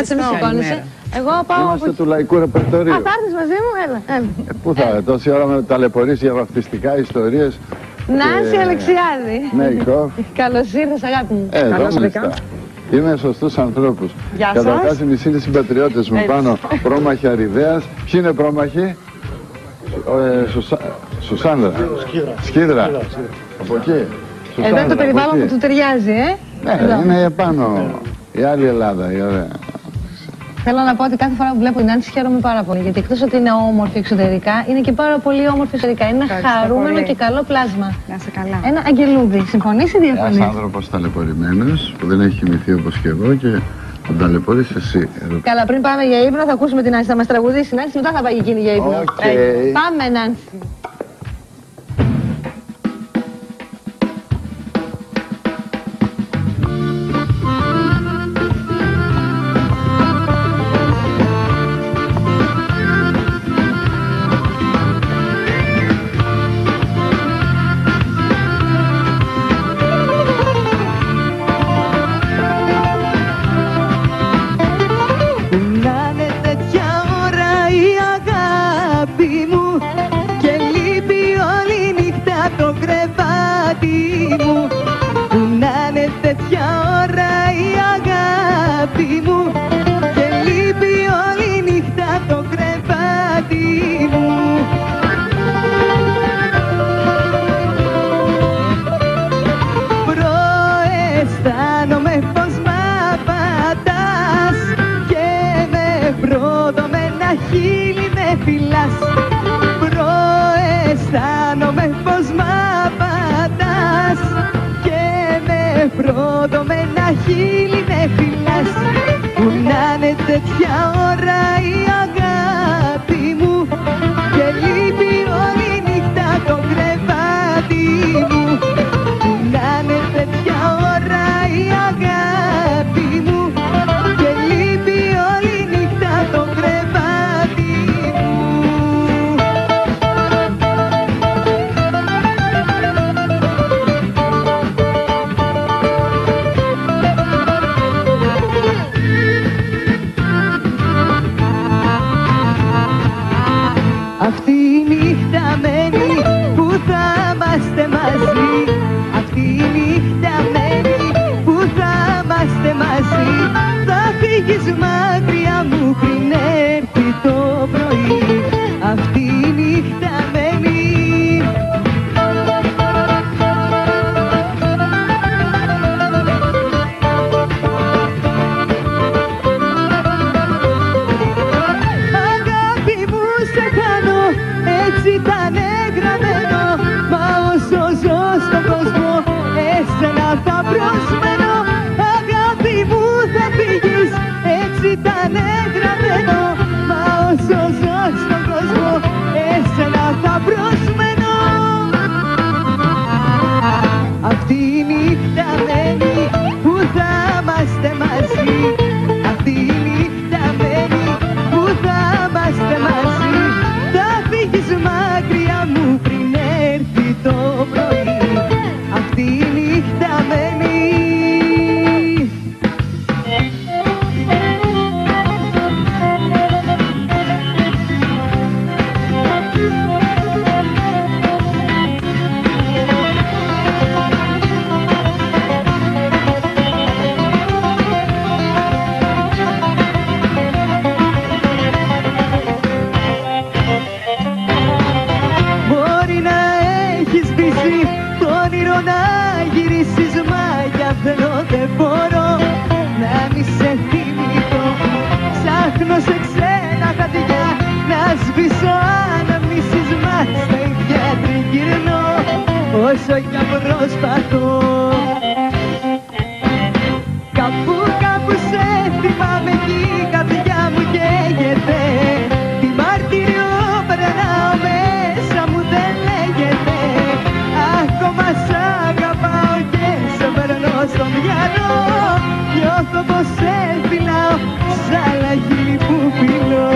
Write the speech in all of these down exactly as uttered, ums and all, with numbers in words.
κάτσε, μη σηκώνεσαι. Εγώ πάω. Είμαστε του λαϊκού ρεπερτορίου. Α, θα έρθεις μαζί μου, έλα. έλα. Ε, πού θα, τόση ώρα με ταλαιπωρείς για βαφτιστικά ιστορίες. Νάνση και... Αλεξιάδη. Ναι, Κοφ. Καλώς ήρθες, αγάπη μου. Ε, εδώ μάλιστα. Είμαι σωστούς ανθρώπους. Γεια σας. Καταρχάς οι μισοί είναι συμπατριώτες μου. Πάνω πρόμαχοι Αριδέας. Ποιοι είναι πρόμαχοι? Ε, Σουσα... Σουσάνδρα. Σκίδρα. Σκίδρα. Από εκεί. Εδώ είναι το περιβάλλον που του ταιριάζει, ε. Ναι, είναι επάνω. Η άλλη Ελλάδα, η ωραία. Θέλω να πω ότι κάθε φορά που βλέπω την Νάνση χαίρομαι πάρα πολύ. Γιατί εκτός ότι είναι όμορφη εξωτερικά, είναι και πάρα πολύ όμορφη εξωτερικά. Είναι ένα χαρούμενο και καλό πλάσμα. Να είσαι καλά. Ένα αγγελούδι. Συμφωνείς ή διαφωνείς? Ένας άνθρωπος ταλαιπωρημένος που δεν έχει κοιμηθεί όπως και εγώ και τον ταλαιπωρείς εσύ. Καλά, πριν πάμε για ύπνο θα ακούσουμε την Νάνση. Θα μας τραγουδήσει η Νάνση, μετά θα πάει εκείνη για ύπνο. Okay. Πάμε, Νάνση. Αισθάνομαι πως μ' απατάς και με πρώτο με ένα χείλι με φυλάς. Που να είναι τέτοια ώρα η αγάπη μου και λείπει όλη νύχτα το κρεβάτι μου. Που να είναι τέτοια ώρα η αγάπη μου και λείπει όλη νύχτα το κρεβάτι μου. Αυτή η νύχτα μένει που θα είμαστε μαζί. Αυτή η νύχτα μένει που θα είμαστε μαζί. Θα φύγεις μακριά μου πριν έρθει το πρωί. Αυτή η νύχτα μένει. Έτσι ήταν γραμμένο, μα όσο ζω στον κόσμο εσένα θα προσμένω. Αγάπη μου θα φύγεις, έτσι ήταν γραμμένο, μα όσο ζω στον κόσμο εσένα θα προσμένω. Αυτή η νύχτα μένει που θα είμαστε μαζί. Αυτή η νύχτα μένει που θα είμαστε μαζί. Θα φύγεις μακριά μου πριν έρθει το πρωί. Αυτή η νύχτα μένει. Το όνειρο να γυρίσεις, μα για θέλω δεν μπορώ να μη σε θυμηθώ. Ψάχνω σε ξένα χατιά να σβήσω αναμνήσεις, μα στα ίδια τριγυρνώ όσο κι αν προσπαθώ. Κάπου κάπου σε θυμάμαι κι η καρδιά μου καίγεται. Τι μαρτύριο περνάω μέσα μου δεν λέγεται. Ακόμα σ' αγαπάω και σε περνώ στο μυαλό. Νιώθω πως σε φυλάω σ' άλλα χείλη που φιλώ.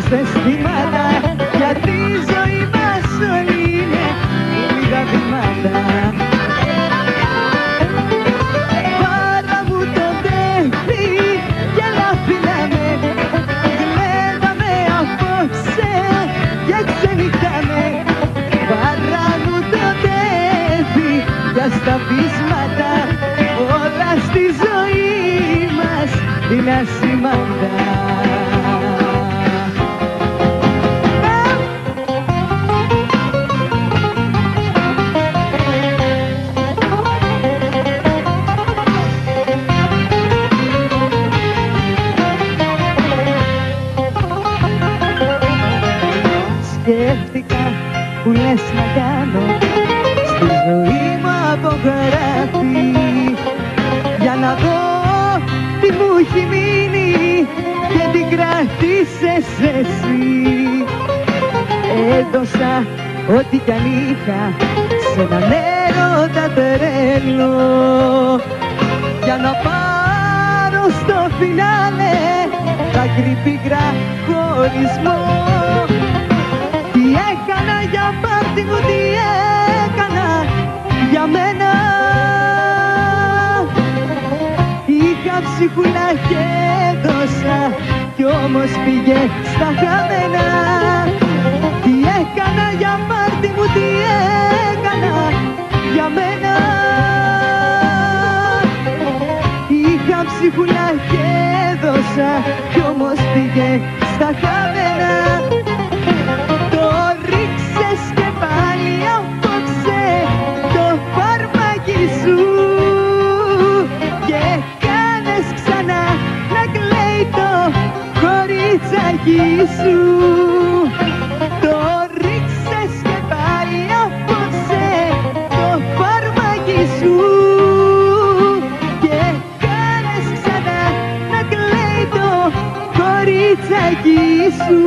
αισθήματα, γιατί η ζωή μας όλη είναι λίγα βήματα. Πάρα μου το τέφι και λαφυλάμε, γλένταμε απόψε και ξενυχτάμε. Πάρα μου το τέφι για στα πείσματα, όλα στη ζωή μας είναι ασήμαντα. Σκέφτηκα που λες να κάνω στη ζωή μου απογράφει, για να δω τι μου έχει μείνει και την κράτησες εσύ. Έδωσα ό,τι κι αν είχα σε έναν έρωτα τρέλο, για να πάρω στο φινάλε άκρη πικρά χωρισμό. Τι έκανα για πάρτι μου, τι έκανα για μένα. Είχα ψυχούλα και έδωσα κι όμως πήγε στα χαμένα. Τι έκανα για πάρτι μου, τι έκανα για μένα. Είχα ψυχούλα και έδωσα κι όμως πήγε στα χαμένα. Το ρίξες και πάλι απόψε το φαρμάκι σου και κάνες ξανά να κλαίει το κοριτσάκι σου. Το ρίξες και πάλι απόψε το φαρμάκι σου και κάνες ξανά να κλαίει το κοριτσάκι σου.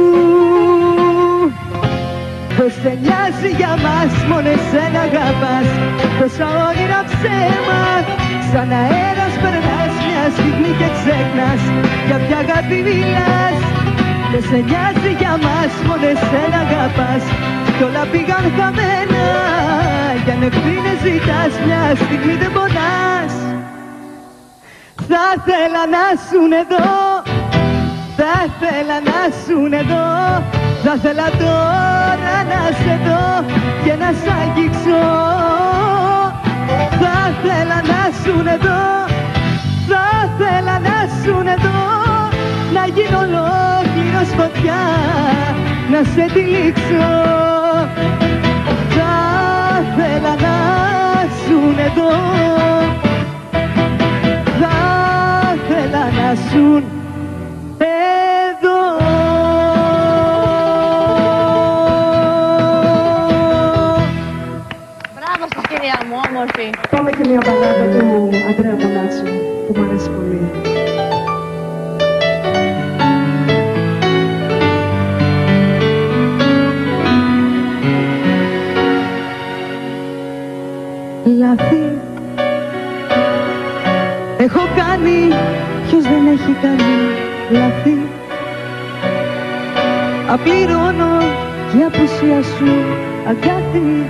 Πως δεν νοιάζει για μας, μόνο εσένα αγαπάς, τόσα όνειρα ψέμα. Σαν αέρας περνάς μια στιγμή και ξέχνας για ποια αγάπη μιλάς. Πως δεν νοιάζει για μας, μόνο εσένα αγαπάς κι όλα πήγαν χαμένα. Για να ευθύνες ζητάς, μια στιγμή δεν πονάς. Θα θέλα να σουν εδώ, θα θέλα να σουν εδώ, θα θέλα τώρα να σε δω και να σ' αγγίξω. Θα θέλα να σουν εδώ, θα θέλα να σουν εδώ, να γίνω ολόκληρος φωτιά, να σε τυλίξω. Θα θέλα να σουν εδώ, θα θέλα να σουν εδώ. Μου, όμορφη. Πάμε και μια μπαλάδα του Ανδρέα Πανάτσου που μου αρέσει πολύ. Λάθη έχω κάνει, ποιος δεν έχει κάνει λάθη. Απληρώνω για απουσία σου αγκάθι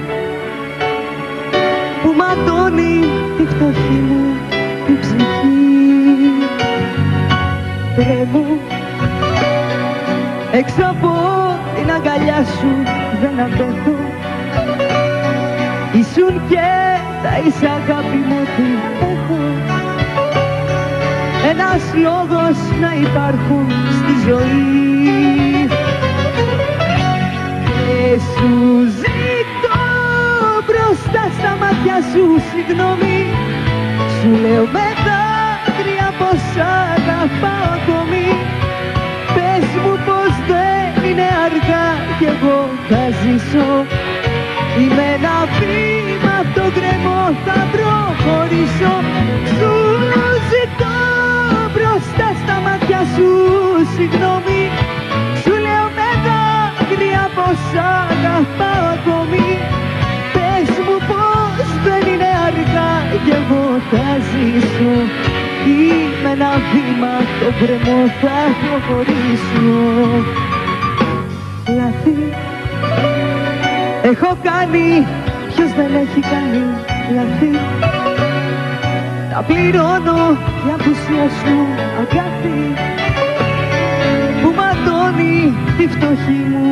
που ματώνει τη φτωχή μου την ψυχή. Τρέμω έξω από την αγκαλιά σου, δεν αντέχω. Ήσουν και θα είσαι αγάπη μου, τι έχω. Ένας λόγος να υπάρχουν στη ζωή και σου ζητώ μπροστά στα μάτια σου συγγνώμη. Σου λέω με δάκρυα πως αγαπάω ακόμη. Πες μου πως δεν είναι αργά κι εγώ θα ζήσω. Είμαι ένα βήμα απ' το γκρεμό, θα προχωρήσω. Σου ζητώ μπροστά στα μάτια σου συγγνώμη. Σου λέω με δάκρυα πως αγαπάω ακόμη. Πες μου πως δεν είναι αργά κι εγώ θα ζήσω. Είμαι ένα βήμα απ' το γκρεμό, θα προχωρήσω. λάθη. Έχω κάνει, ποιος δεν έχει κάνει λάθη. Τα πληρώνω για απουσία σου αγάπη, που ματώνει τη φτωχή μου.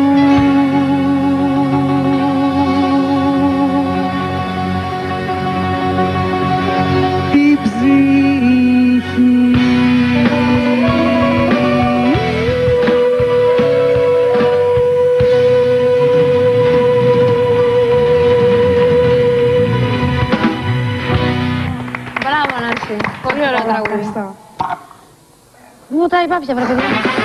Την ψυχή. Μπράβο, Νάνση. Πολύ ωραία τραγούδι. Ευχαριστώ. Μου τα είπα πια, βρε παιδιά.